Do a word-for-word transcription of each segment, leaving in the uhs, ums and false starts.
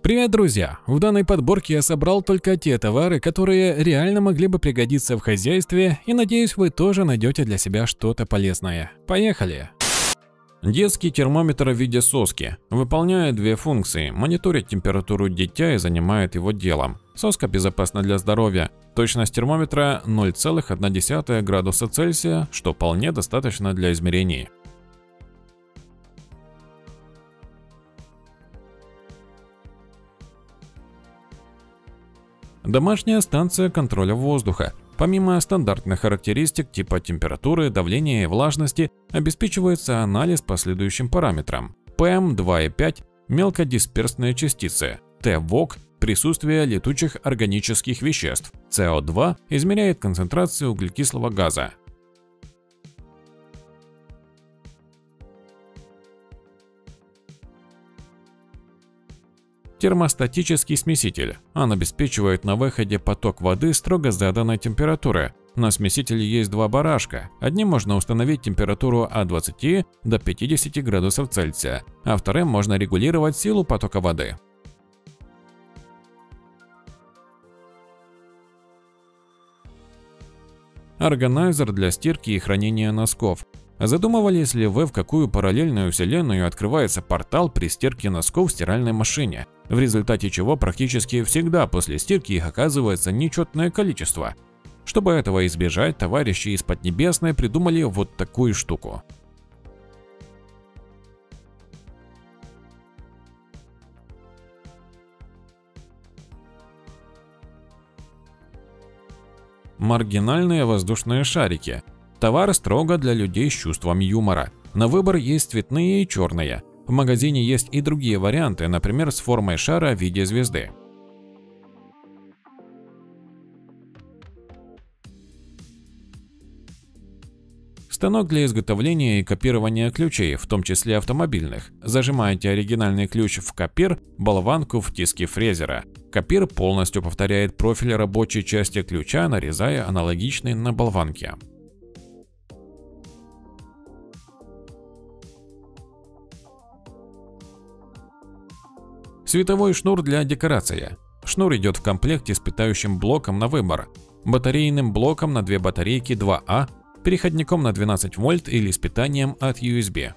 Привет, друзья! В данной подборке я собрал только те товары, которые реально могли бы пригодиться в хозяйстве, и надеюсь, вы тоже найдете для себя что-то полезное. Поехали! Детский термометр в виде соски. Выполняет две функции: мониторит температуру дитя и занимает его делом. Соска безопасна для здоровья. Точность термометра ноль целых одна десятая градуса Цельсия, что вполне достаточно для измерений. Домашняя станция контроля воздуха. Помимо стандартных характеристик типа температуры, давления и влажности, обеспечивается анализ по следующим параметрам: пэ эм два и пять – мелкодисперсные частицы, тэ вок – присутствие летучих органических веществ, цэ о два – измеряет концентрацию углекислого газа. Термостатический смеситель. Он обеспечивает на выходе поток воды строго заданной температуры. На смесителе есть два барашка. Одним можно установить температуру от двадцати до пятидесяти градусов Цельсия, а вторым можно регулировать силу потока воды. Органайзер для стирки и хранения носков. Задумывались ли вы, в какую параллельную вселенную открывается портал при стирке носков в стиральной машине, в результате чего практически всегда после стирки их оказывается нечетное количество? Чтобы этого избежать, товарищи из Поднебесной придумали вот такую штуку. Маргинальные воздушные шарики. Товар строго для людей с чувством юмора. На выбор есть цветные и черные. В магазине есть и другие варианты, например, с формой шара в виде звезды. Станок для изготовления и копирования ключей, в том числе автомобильных. Зажимаете оригинальный ключ в копир, болванку в тиске фрезера. Копир полностью повторяет профиль рабочей части ключа, нарезая аналогичный на болванке. Световой шнур для декорации. Шнур идет в комплекте с питающим блоком на выбор, батарейным блоком на две батарейки два А, переходником на двенадцать вольт или с питанием от ю эс би.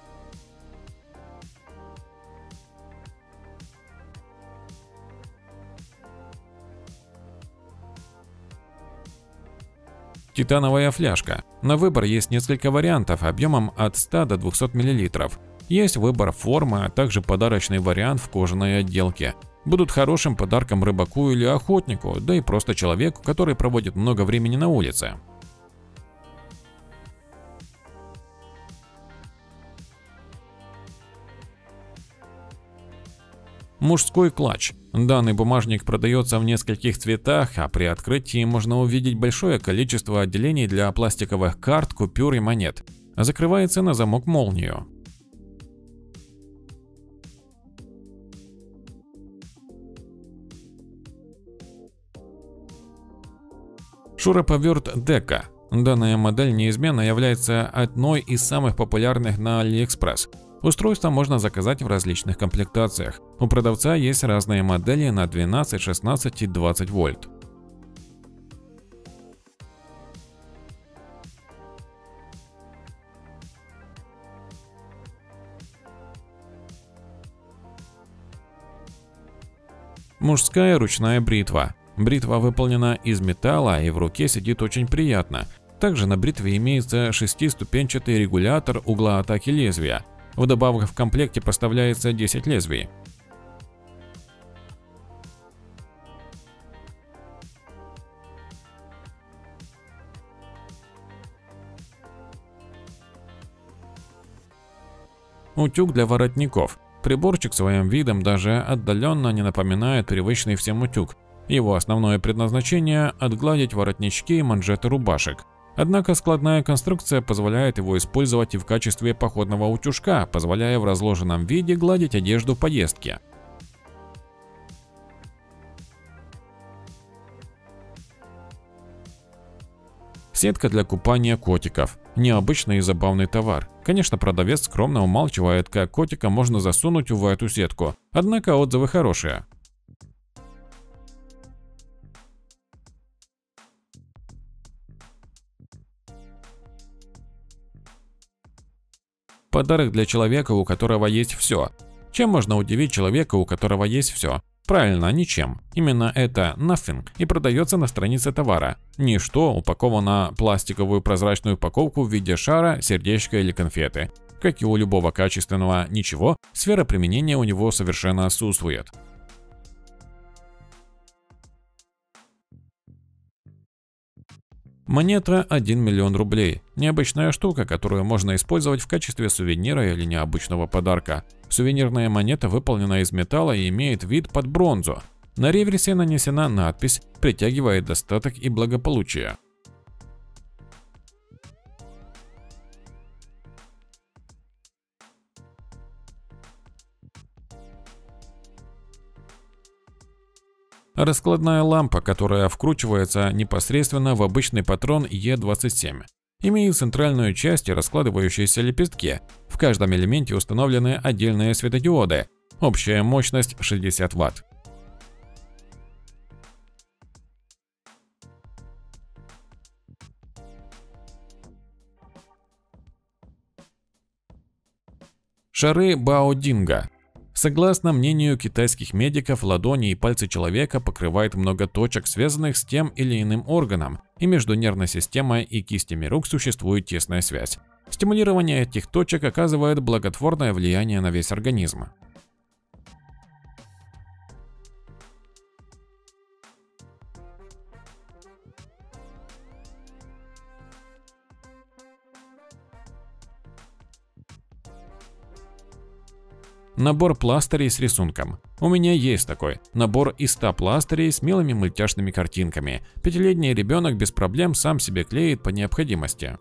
Титановая фляжка. На выбор есть несколько вариантов объемом от ста до двухсот миллилитров. Есть выбор формы, а также подарочный вариант в кожаной отделке. Будут хорошим подарком рыбаку или охотнику, да и просто человеку, который проводит много времени на улице. Мужской клатч. Данный бумажник продается в нескольких цветах, а при открытии можно увидеть большое количество отделений для пластиковых карт, купюр и монет. Закрывается на замок-молнию. Шуруповерт Дека. Данная модель неизменно является одной из самых популярных на AliExpress. Устройство можно заказать в различных комплектациях. У продавца есть разные модели на двенадцать, шестнадцать и двадцать вольт. Мужская ручная бритва. Бритва выполнена из металла и в руке сидит очень приятно. Также на бритве имеется шестиступенчатый регулятор угла атаки лезвия. Вдобавок в комплекте поставляется десять лезвий. Утюг для воротников. Приборчик своим видом даже отдаленно не напоминает привычный всем утюг. Его основное предназначение – отгладить воротнички и манжеты рубашек. Однако складная конструкция позволяет его использовать и в качестве походного утюжка, позволяя в разложенном виде гладить одежду в поездке. Сетка для купания котиков. Необычный и забавный товар. Конечно, продавец скромно умалчивает, как котика можно засунуть в эту сетку, однако отзывы хорошие. Подарок для человека, у которого есть все. Чем можно удивить человека, у которого есть все? Правильно, ничем. Именно это nothing и продается на странице товара. Ничто упаковано в пластиковую прозрачную упаковку в виде шара, сердечка или конфеты. Как и у любого качественного ничего, сфера применения у него совершенно отсутствует. Монета один миллион рублей. Необычная штука, которую можно использовать в качестве сувенира или необычного подарка. Сувенирная монета выполнена из металла и имеет вид под бронзу. На реверсе нанесена надпись «Притягивает достаток и благополучие». Раскладная лампа, которая вкручивается непосредственно в обычный патрон Е двадцать семь. Имеет центральную часть и раскладывающиеся лепестки. В каждом элементе установлены отдельные светодиоды. Общая мощность шестьдесят ватт. Шары Баодинга. Согласно мнению китайских медиков, ладони и пальцы человека покрывают много точек, связанных с тем или иным органом, и между нервной системой и кистями рук существует тесная связь. Стимулирование этих точек оказывает благотворное влияние на весь организм. Набор пластырей с рисунком. У меня есть такой. Набор из ста пластырей с милыми мультяшными картинками. Пятилетний ребенок без проблем сам себе клеит по необходимости.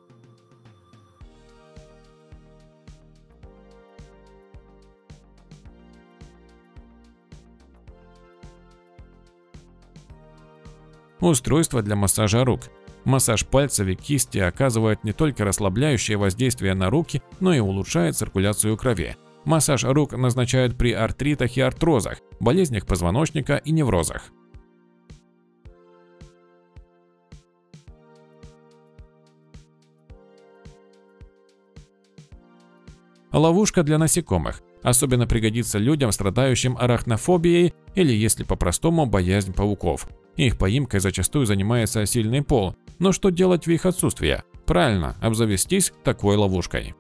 Устройство для массажа рук. Массаж пальцев и кисти оказывает не только расслабляющее воздействие на руки, но и улучшает циркуляцию крови. Массаж рук назначают при артритах и артрозах, болезнях позвоночника и неврозах. Ловушка для насекомых. Особенно пригодится людям, страдающим арахнофобией или, если по-простому, боязнь пауков. Их поимкой зачастую занимается сильный пол. Но что делать в их отсутствие? Правильно, обзавестись такой ловушкой.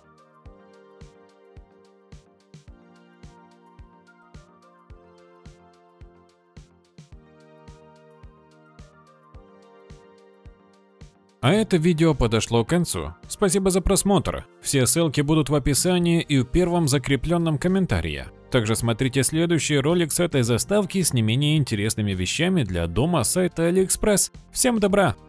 А это видео подошло к концу. Спасибо за просмотр. Все ссылки будут в описании и в первом закрепленном комментарии. Также смотрите следующий ролик с этой заставки с не менее интересными вещами для дома сайта AliExpress. Всем добра!